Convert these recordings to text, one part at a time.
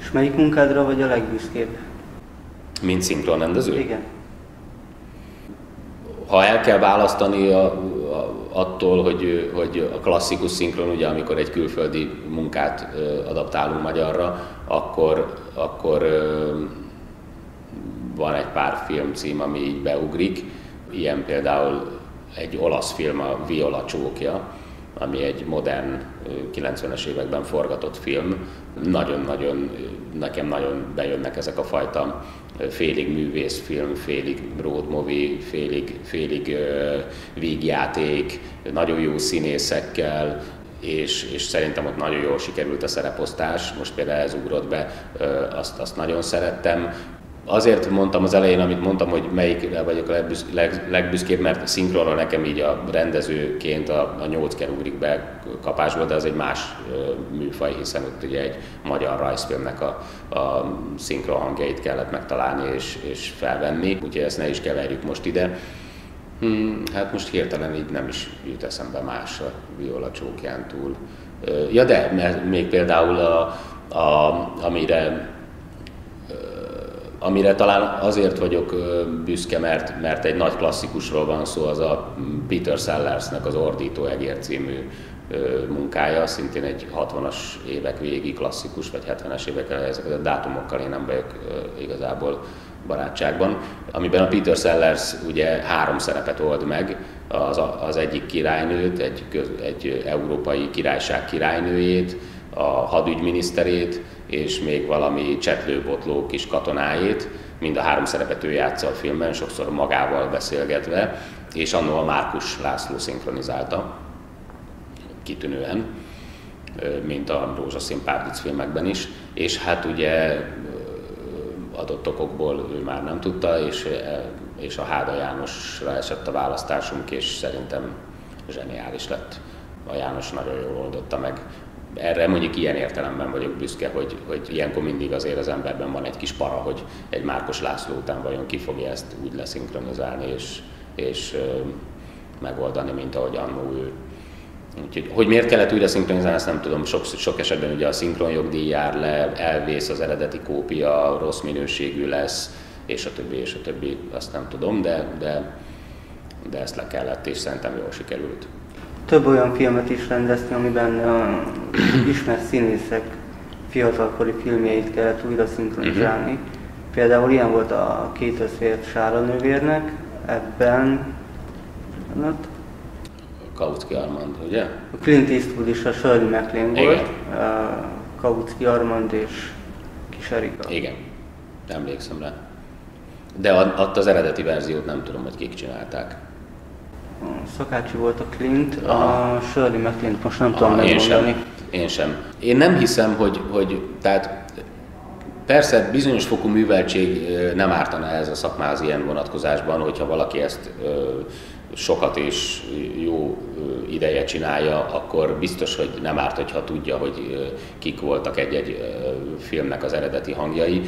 És melyik munkádra vagy a legbüszkébb? Mint szinkronrendező? Igen. Ha el kell választani attól, hogy a klasszikus szinkron, ugye, amikor egy külföldi munkát adaptálunk magyarra, akkor van egy pár filmcím, ami így beugrik. Ilyen például egy olasz film, a Viola csókja, ami egy modern 90-es években forgatott film. Nekem nagyon bejönnek ezek a fajta félig művészfilm, félig road movie, félig vígjáték, nagyon jó színészekkel, és szerintem ott nagyon jól sikerült a szereposztás. Most például ez ugrott be, azt nagyon szerettem. Azért mondtam az elején, amit mondtam, hogy melyikre vagyok a legbüszkébb, mert szinkronra nekem így a rendezőként a 8 ugrik be kapásból, de az egy más műfaj, hiszen ott ugye egy magyar rajzfilmnek a szinkron hangjait kellett megtalálni és felvenni, úgyhogy ezt ne is keverjük most ide. Hát most hirtelen így nem is jut eszembe más a Viola csókján túl. Ja, de még például amire talán azért vagyok büszke, mert egy nagy klasszikusról van szó, az a Peter Sellersnek az Ordító egér című munkája, szintén egy 60-as évek végi klasszikus, vagy 70-es évek elejé, ezeket a dátumokkal én nem vagyok igazából barátságban, amiben a Peter Sellers ugye 3 szerepet old meg, az egyik királynőt, egy európai királyság királynőjét, a hadügyminiszterét, és még valami csetlőbotló kis katonájét, mind a 3 szerepet ő játsza a filmben, sokszor magával beszélgetve, és annó a Márkus László szinkronizálta kitűnően, mint a Rózsaszín Párduc filmekben is, és hát ugye adott okokból ő már nem tudta, és a Háda Jánosra esett a választásunk, és szerintem zseniális lett. A János nagyon jól oldotta meg. Erre mondjuk ilyen értelemben vagyok büszke, hogy ilyenkor mindig azért az emberben van egy kis para, hogy egy Márkos László után vajon ki fogja ezt úgy leszinkronizálni és megoldani, mint ahogy annó ő. Úgyhogy, hogy miért kellett újra szinkronizálni, ezt nem tudom, sok esetben ugye a szinkronjogdíj jár le, elvész az eredeti kópia, rossz minőségű lesz, és a többi, azt nem tudom, de ezt le kellett, és szerintem jól sikerült. Több olyan filmet is rendezni, amiben ismert színészek fiatalkori filmjeit kellett újra szinkronizálni. Például ilyen volt a Két összvért Sára nővérnek, ebben Kautsky Armand, ugye? A Clint Eastwood is a Shirley MacLaine volt, Kautsky Armand és Kis Erika. Igen, emlékszem rá. De ott az eredeti verziót nem tudom, hogy kik csinálták. Szakácsi volt a Clint, a Shirley MacLaine most nem tudom megmondani. Én sem. Én nem hiszem, hogy tehát persze bizonyos fokú műveltség nem ártana ez a szakmához ilyen vonatkozásban, hogyha valaki ezt sokat és jó ideje csinálja, akkor biztos, hogy nem árt, hogyha tudja, hogy kik voltak egy-egy filmnek az eredeti hangjai.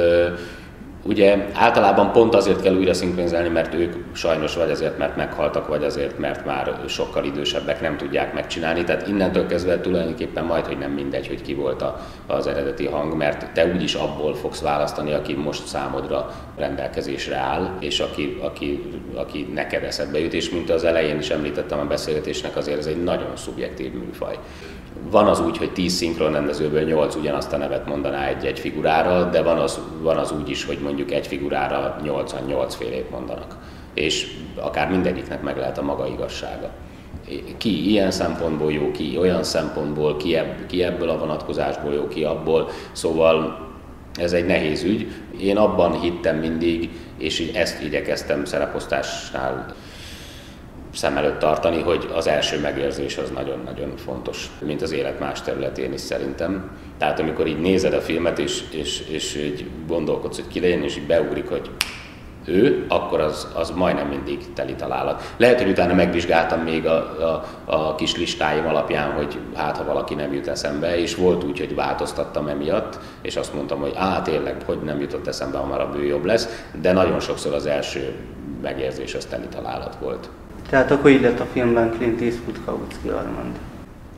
Ugye általában pont azért kell újra szinkronizálni, mert ők sajnos vagy azért, mert meghaltak, vagy azért, mert már sokkal idősebbek, nem tudják megcsinálni. Tehát innentől kezdve tulajdonképpen majdhogy nem mindegy, hogy ki volt az eredeti hang, mert te úgyis abból fogsz választani, aki most számodra rendelkezésre áll, és aki neked eszedbe jut. És mint az elején is említettem a beszélgetésnek, azért ez egy nagyon szubjektív műfaj. Van az úgy, hogy 10 szinkronrendezőből 8 ugyanazt a nevet mondaná egy figurára, de van az úgy is, hogy mondjuk egy figurára 8-an 8 félét mondanak. És akár mindegyiknek meg lehet a maga igazsága. Ki ilyen szempontból jó, ki olyan szempontból, ki ebből a vonatkozásból jó, ki abból. Szóval ez egy nehéz ügy. Én abban hittem mindig, és ezt igyekeztem szereposztásnál szem előtt tartani, hogy az első megérzés az nagyon-nagyon fontos, mint az élet más területén is szerintem. Tehát amikor így nézed a filmet, és így gondolkodsz, hogy ki legyen, és így beugrik, hogy ő, akkor az majdnem mindig teli találat. Lehet, hogy utána megvizsgáltam még a kis listáim alapján, hogy hát ha valaki nem jut eszembe, és volt úgy, hogy változtattam emiatt, és azt mondtam, hogy tényleg, hogy nem jutott eszembe, hamarabb ő jobb lesz, de nagyon sokszor az első megérzés az teli találat volt. Tehát akkor így lett a filmben Clint Eastwood, Kautsky Armand.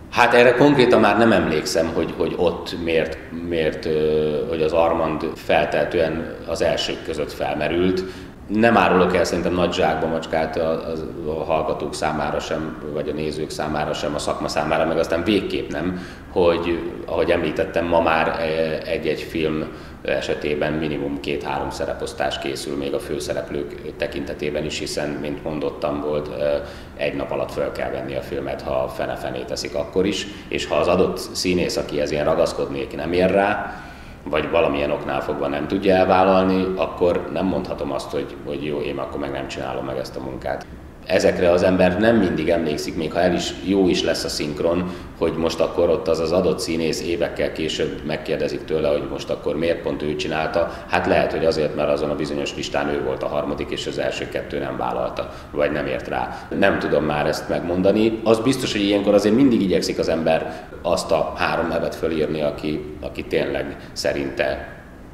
Hát erre konkrétan már nem emlékszem, hogy ott miért hogy az Armand feltehetően az elsők között felmerült. Nem árulok el szerintem nagy zsákba macskát a hallgatók számára sem, vagy a nézők számára sem, a szakma számára, meg aztán végképp nem, hogy ahogy említettem, ma már egy-egy film esetében minimum 2-3 szereposztás készül még a főszereplők tekintetében is, hiszen, mint mondottam, volt, egy nap alatt föl kell venni a filmet, ha fene-fené teszik akkor is, és ha az adott színész, akihez ilyen ragaszkodnék, nem ér rá, vagy valamilyen oknál fogva nem tudja elvállalni, akkor nem mondhatom azt, hogy jó, én akkor meg nem csinálom meg ezt a munkát. Ezekre az ember nem mindig emlékszik, még ha jó is lesz a szinkron, hogy most akkor ott az adott színész évekkel később megkérdezik tőle, hogy most akkor miért pont ő csinálta. Hát lehet, hogy azért, mert azon a bizonyos listán ő volt a harmadik, és az első 2 nem vállalta, vagy nem ért rá. Nem tudom már ezt megmondani. Az biztos, hogy ilyenkor azért mindig igyekszik az ember azt a 3 nevet fölírni, aki tényleg szerinte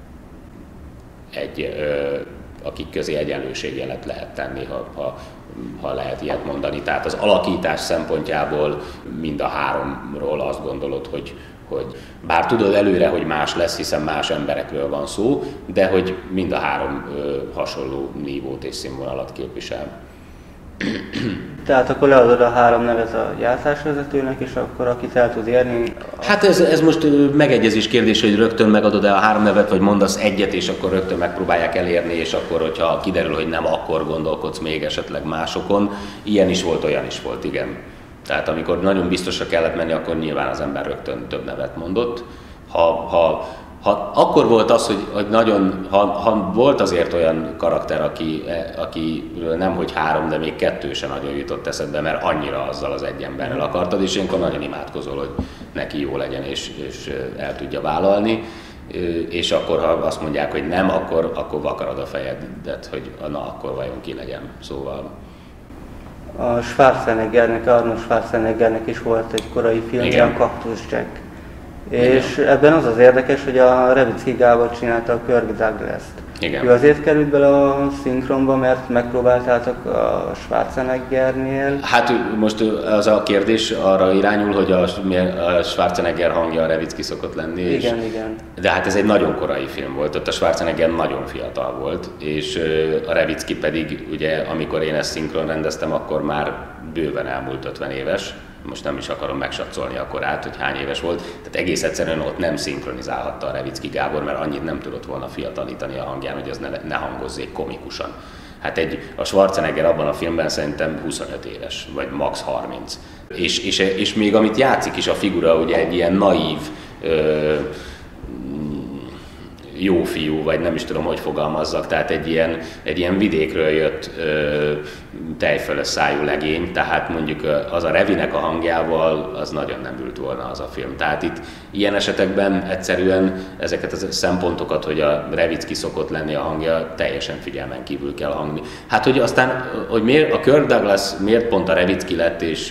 akik közé egyenlőségjelet lehet tenni, ha lehet ilyet mondani. Tehát az alakítás szempontjából mind a 3-ról azt gondolod, hogy bár tudod előre, hogy más lesz, hiszen más emberekről van szó, de hogy mind a 3 hasonló nívót és színvonalat képvisel. Tehát akkor leadod a 3 nevet a gyártásvezetőnek, és akkor akit el tud érni... Hát ez most megegyezés kérdés, hogy rögtön megadod-e a 3 nevet, vagy mondasz egyet, és akkor rögtön megpróbálják elérni, és akkor, hogyha kiderül, hogy nem, akkor gondolkodsz még esetleg másokon. Ilyen is volt, olyan is volt, igen. Tehát amikor nagyon biztosra kellett menni, akkor nyilván az ember rögtön több nevet mondott. Ha akkor volt az, hogy nagyon, ha volt azért olyan karakter, akiről nem hogy 3, de még 2 sem nagyon jutott eszedbe, mert annyira azzal az egy emberrel akartad, és ilyenkor nagyon imádkozol, hogy neki jó legyen, és el tudja vállalni. És akkor, ha azt mondják, hogy nem, akkor vakarod a fejedet, hogy na, akkor vajon ki legyen. Szóval... A Arnold Schwarzeneggernek is volt egy korai filmje, a Cactus Jack. És ebben az érdekes, hogy a Revicki Gábor csinálta a Kirk Douglas-t. Ő azért került bele a szinkronba, mert megpróbáltátok a Schwarzeneggernél? Hát most az a kérdés arra irányul, hogy a Schwarzenegger hangja a Revicki szokott lenni. Igen. De hát ez egy nagyon korai film volt, ott a Schwarzenegger nagyon fiatal volt, és a Revicki pedig, ugye, amikor én ezt szinkron rendeztem, akkor már bőven elmúlt 50 éves. Most nem is akarom megsatszolni a korát, hogy hány éves volt. Tehát egész egyszerűen ott nem szinkronizálhatta a Revicki Gábor, mert annyit nem tudott volna fiatalítani a hangján, hogy ez ne hangozzék komikusan. Hát a Schwarzenegger abban a filmben szerintem 25 éves, vagy max 30. És még amit játszik is a figura, ugye egy ilyen naív, jó fiú, vagy nem is tudom, hogy fogalmazzak, tehát egy ilyen vidékről jött tejfölös szájú legény, tehát mondjuk az a Revinek a hangjával az nagyon nem ült volna az a film. Tehát itt ilyen esetekben egyszerűen ezeket a szempontokat, hogy a Revicki szokott lenni a hangja, teljesen figyelmen kívül kell hangni. Hát, hogy aztán, hogy miért a Kirk Douglas miért pont a Revicki lett, és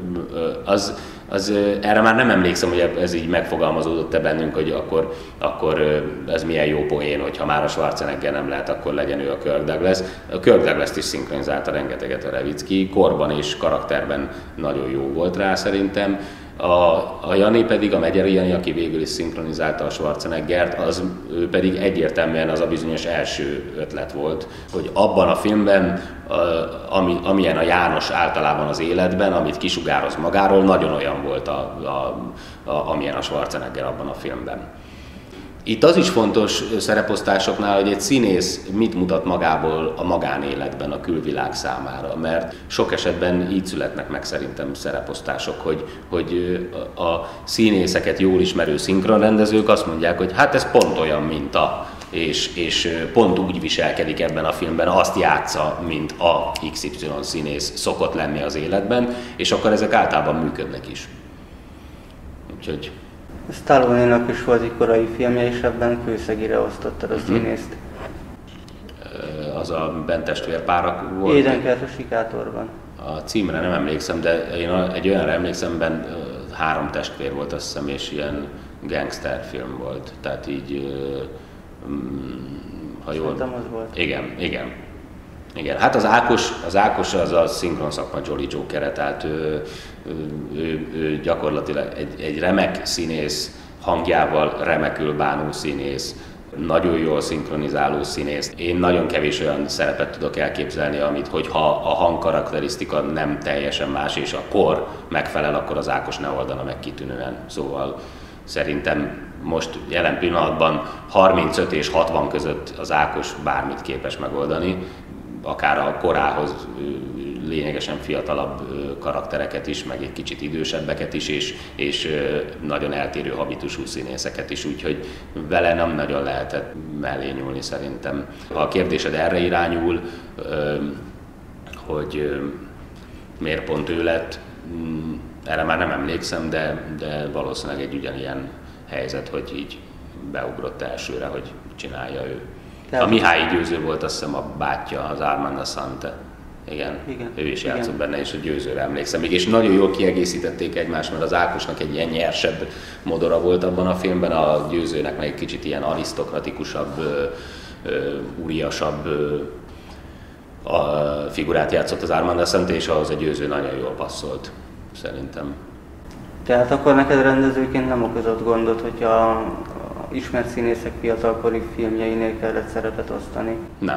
erre már nem emlékszem, hogy ez így megfogalmazódott-e bennünk, hogy akkor ez milyen jó poén, hogyha már a Schwarzenegger nem lehet, akkor legyen ő a Kirk Douglas. A Kirk Douglas-t is szinkronizálta rengeteget a Revicki, korban és karakterben nagyon jó volt rá szerintem. A Jani pedig, a Megyeri Jani, aki végül is szinkronizálta a Schwarzeneggert, ő pedig egyértelműen az a bizonyos első ötlet volt, hogy abban a filmben, amilyen a János általában az életben, amit kisugároz magáról, nagyon olyan volt, amilyen a Schwarzenegger abban a filmben. Itt az is fontos szereposztásoknál, hogy egy színész mit mutat magából a magánéletben a külvilág számára, mert sok esetben így születnek meg szerintem szereposztások, hogy a színészeket jól ismerő szinkronrendezők azt mondják, hogy hát ez pont olyan, mint és pont úgy viselkedik ebben a filmben, azt játsza, mint a XY színész szokott lenni az életben, és akkor ezek általában működnek is. Úgyhogy... Stallone-nak is volt egy korai filmje, és ebben Kőszegire osztottad a színészt. Az a Bent testvérpárak volt? Édenkert a sikátorban. A címre nem emlékszem, de én egy olyanra emlékszem, ben 3 testvér volt, azt hiszem, és ilyen gangster film volt. Tehát így, ha jól... Szerintem az volt. Igen. Hát az Ákos az a szinkron szakma Jolly Jokere, tehát ő gyakorlatilag egy remek színész, hangjával remekül bánó színész, nagyon jól szinkronizáló színész. Én nagyon kevés olyan szerepet tudok elképzelni, amit, hogyha a hangkarakterisztika nem teljesen más, és a kor megfelel, akkor az Ákos ne oldana meg kitűnően. Szóval szerintem most jelen pillanatban 35 és 60 között az Ákos bármit képes megoldani, akár a korához lényegesen fiatalabb karaktereket is, meg egy kicsit idősebbeket is, és nagyon eltérő habitusú színészeket is, úgyhogy vele nem nagyon lehetett mellé nyúlni szerintem. Ha a kérdésed erre irányul, hogy miért pont ő lett, erre már nem emlékszem, de valószínűleg egy ugyanilyen helyzet, hogy így beugrott elsőre, hogy csinálja ő. A Mihály Győző volt, azt hiszem, a bátyja, az Armand Assante. Igen, ő is játszott benne, és a Győzőre emlékszem. És nagyon jól kiegészítették egymást, mert az Ákosnak egy ilyen nyersebb modora volt abban a filmben, a Győzőnek meg egy kicsit ilyen arisztokratikusabb, úriasabb a figurát játszott az Armand Assante, és ahhoz a Győző nagyon jól passzolt, szerintem. Tehát akkor neked rendezőként nem okozott gondot, hogyha ismert színészek fiatalkori filmjeinél kellett szerepet osztani?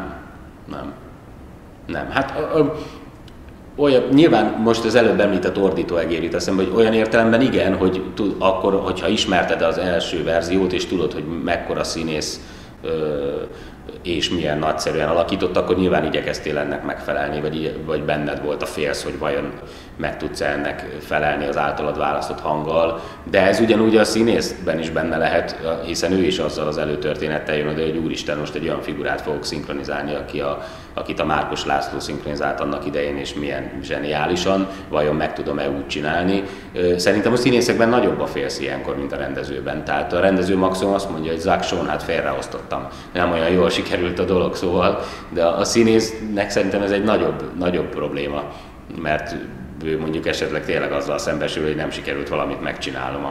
Nem. Hát olyan, nyilván most az előbb említett ordítóegér jut eszembe, hogy olyan értelemben igen, hogy akkor, hogyha ismerted az első verziót, és tudod, hogy mekkora színész és milyen nagyszerűen alakított, akkor nyilván igyekeztél ennek megfelelni, vagy benned volt a félsz, hogy vajon meg tudsz ennek felelni az általad választott hanggal. De ez ugyanúgy a színészben is benne lehet, hiszen ő is azzal az előtörténettel jön oda, hogy úristen, most egy olyan figurát fogok szinkronizálni, akit a Márkos László szinkronizált annak idején, és milyen zseniálisan, vajon meg tudom-e úgy csinálni. Szerintem a színészekben nagyobb a félsz ilyenkor, mint a rendezőben. Tehát a rendező maximum azt mondja, hogy Zack Sean, hát félreosztottam. Nem olyan jól sikerült a dolog, szóval, de a színésznek szerintem ez egy nagyobb probléma, mert ő mondjuk esetleg tényleg azzal szembesül, hogy nem sikerült valamit megcsinálnom,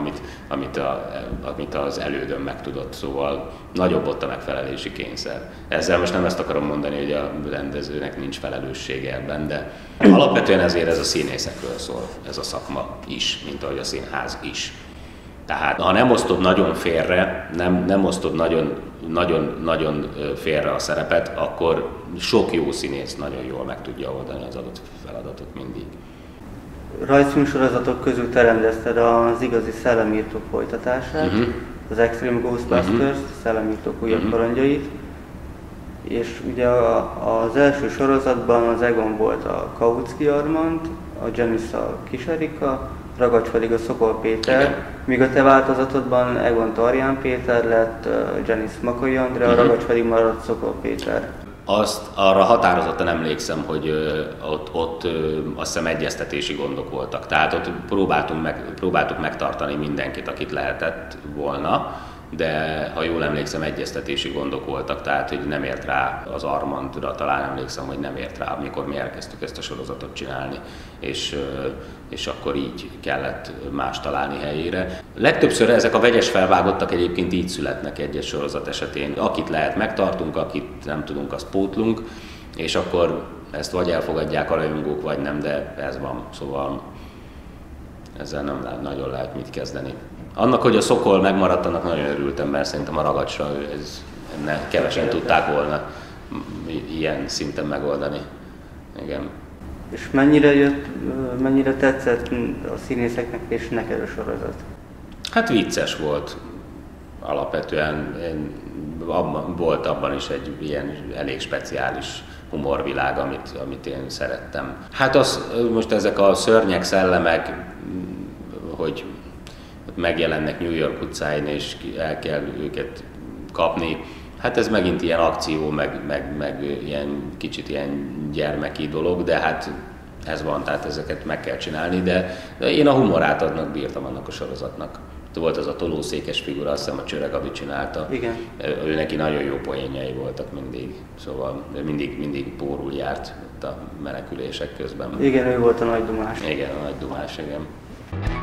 amit az elődöm meg tudott, szóval nagyobb ott a megfelelési kényszer. Ezzel most nem ezt akarom mondani, hogy a rendezőnek nincs felelőssége ebben, de alapvetően ezért ez a színészekről szól, ez a szakma is, mint ahogy a színház is. Tehát ha nem osztod nagyon félre, nem osztod nagyon félre a szerepet, akkor sok jó színész nagyon jól meg tudja oldani az adott feladatot mindig. Rajzfilmsorozatok közül te rendezted az Igazi Szellemírtók folytatását, az Extreme Ghostbusters, Szellemírtók újabb kalandjait, és ugye az első sorozatban az Egon volt a Kautsky Armand, a Janice a Kis Erika, Ragacs pedig a Szokol Péter, igen. Míg a te változatodban Egon Tarján Péter lett, Janice Makai Andrea, Ragacs pedig maradt Szokol Péter. Arra határozottan emlékszem, hogy ott azt hiszem egyeztetési gondok voltak. Tehát ott próbáltuk megtartani mindenkit, akit lehetett volna, de ha jól emlékszem, egyeztetési gondok voltak, tehát hogy nem ért rá az Armandra, talán emlékszem, hogy nem ért rá, amikor mi elkezdtük ezt a sorozatot csinálni, és akkor így kellett más találni helyére. Legtöbbször ezek a vegyes felvágottak egyébként így születnek egyes sorozat esetén. Akit lehet, megtartunk, akit nem tudunk, azt pótlunk, és akkor ezt vagy elfogadják a rajongók, vagy nem, de ez van, szóval ezzel nem nagyon lehet mit kezdeni. Annak, hogy a Szokol megmaradt, annak nagyon örültem, mert szerintem a Ragacsra kevesen tudták volna ilyen szinten megoldani. Igen. És mennyire tetszett a színészeknek és neked a sorozat? Hát vicces volt. Alapvetően volt abban is egy ilyen elég speciális humorvilág, amit én szerettem. Hát most ezek a szörnyek, szellemek, hogy megjelennek New York utcáin, és el kell őket kapni. Hát ez megint ilyen akció, meg ilyen kicsit ilyen gyermeki dolog, de hát ez van, tehát ezeket meg kell csinálni, de én a humorát adnak bírtam annak a sorozatnak. Volt az a tolószékes figura, azt hiszem a Csöre Gabi csinálta. Igen. Ő neki nagyon jó poénjai voltak mindig, szóval mindig pórul járt a menekülések közben. Igen, ő volt a nagy dumás. Igen, a nagy dumás, igen.